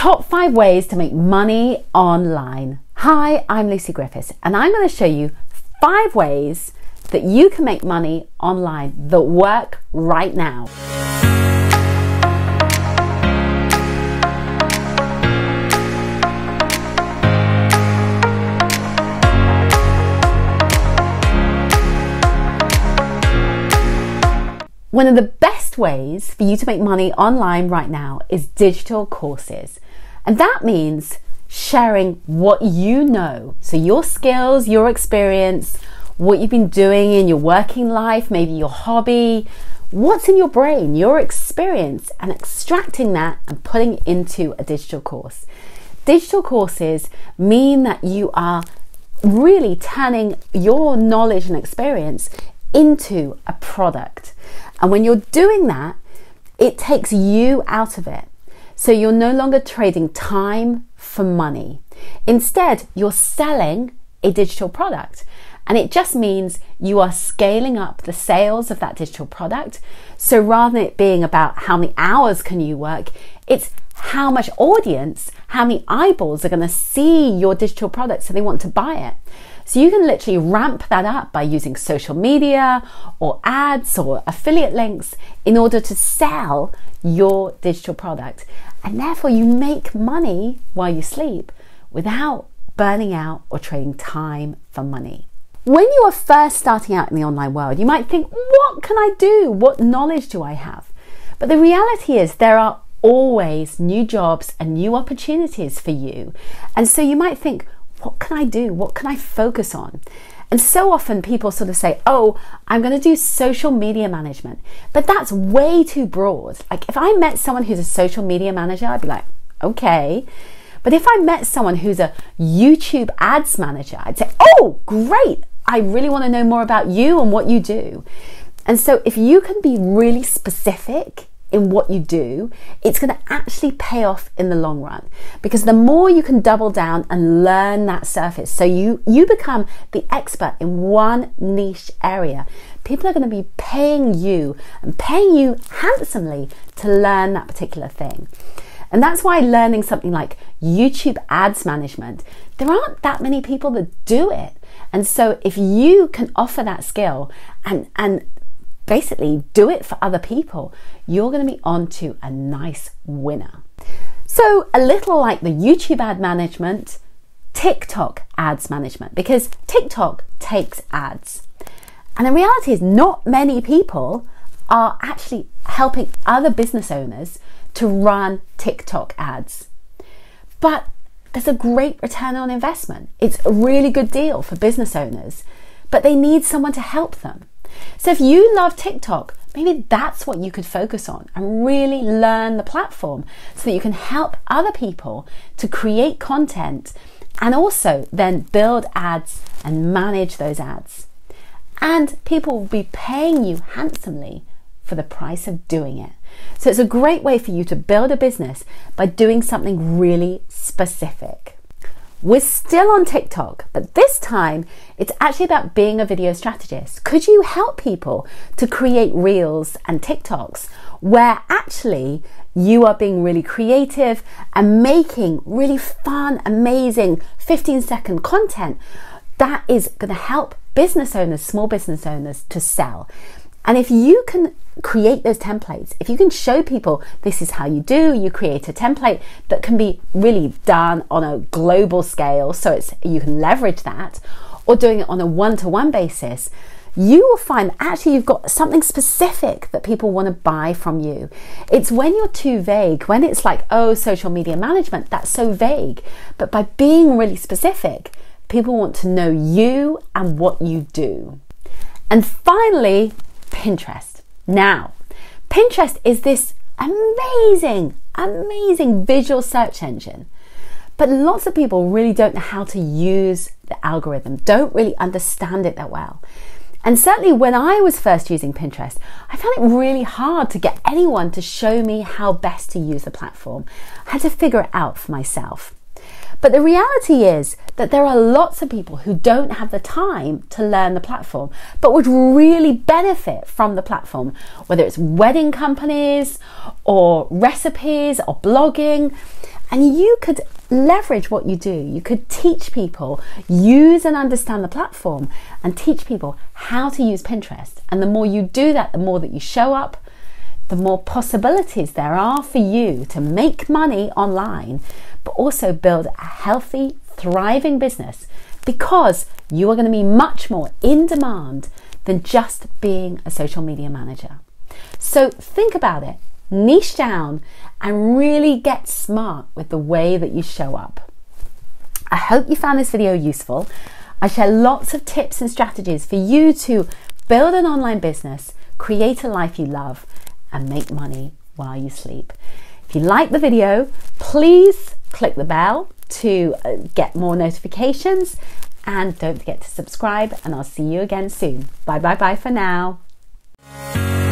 Top 5 ways to make money online. Hi, I'm Lucy Griffiths, and I'm going to show you 5 ways that you can make money online that work right now. One of the best ways for you to make money online right now is digital courses. And that means sharing what you know. So your skills, your experience, what you've been doing in your working life, maybe your hobby, what's in your brain, your experience, and extracting that and putting it into a digital course. Digital courses mean that you are really turning your knowledge and experience into a product. And when you're doing that, it takes you out of it. So you're no longer trading time for money. Instead, you're selling a digital product. And it just means you are scaling up the sales of that digital product. So rather than it being about how many hours can you work, it's how much audience, how many eyeballs are going to see your digital product so they want to buy it. So you can literally ramp that up by using social media or ads or affiliate links in order to sell your digital product. And therefore you make money while you sleep without burning out or trading time for money. When you are first starting out in the online world, you might think, what can I do? What knowledge do I have? But the reality is there are always new jobs and new opportunities for you. And so you might think, what can I do? What can I focus on? And so often people sort of say, oh, I'm going to do social media management. But that's way too broad. Like if I met someone who's a social media manager, I'd be like, okay. But if I met someone who's a YouTube ads manager, I'd say, oh, great. I really want to know more about you and what you do. And so if you can be really specific in what you do, it's going to actually pay off in the long run, because the more you can double down and learn that surface, so you become the expert in one niche area, people are going to be paying you and paying you handsomely to learn that particular thing. And that's why learning something like YouTube ads management, there aren't that many people that do it. And so if you can offer that skill and basically do it for other people, you're going to be on to a nice winner. So a little like the YouTube ad management, TikTok ads management, because TikTok takes ads. And the reality is not many people are actually helping other business owners to run TikTok ads. But there's a great return on investment. It's a really good deal for business owners, but they need someone to help them. So if you love TikTok, maybe that's what you could focus on and really learn the platform so that you can help other people to create content and also then build ads and manage those ads. And people will be paying you handsomely for the price of doing it. So it's a great way for you to build a business by doing something really specific. We're still on TikTok, but this time it's actually about being a video strategist. Could you help people to create reels and TikToks where actually you are being really creative and making really fun, amazing 15-second content that is going to help business owners, small business owners, to sell? And if you can create those templates, if you can show people this is how you do, you create a template that can be really done on a global scale, so you can leverage that, or doing it on a one-to-one basis, you will find actually you've got something specific that people want to buy from you. It's when you're too vague, when it's like, oh, social media management, that's so vague. But by being really specific, people want to know you and what you do. And finally, Pinterest. Now, Pinterest is this amazing visual search engine, but lots of people really don't know how to use the algorithm, don't really understand it that well. And certainly when I was first using Pinterest, I found it really hard to get anyone to show me how best to use the platform. I had to figure it out for myself. But the reality is that there are lots of people who don't have the time to learn the platform, but would really benefit from the platform, whether it's wedding companies or recipes or blogging. And you could leverage what you do. You could teach people, use and understand the platform, and teach people how to use Pinterest. And the more you do that, the more that you show up, the more possibilities there are for you to make money online, but also build a healthy, thriving business, because you are going to be much more in demand than just being a social media manager. So think about it, niche down, and really get smart with the way that you show up. I hope you found this video useful. I share lots of tips and strategies for you to build an online business, create a life you love, and make money while you sleep. If you like the video, please click the bell to get more notifications, and don't forget to subscribe, and I'll see you again soon. Bye bye bye for now.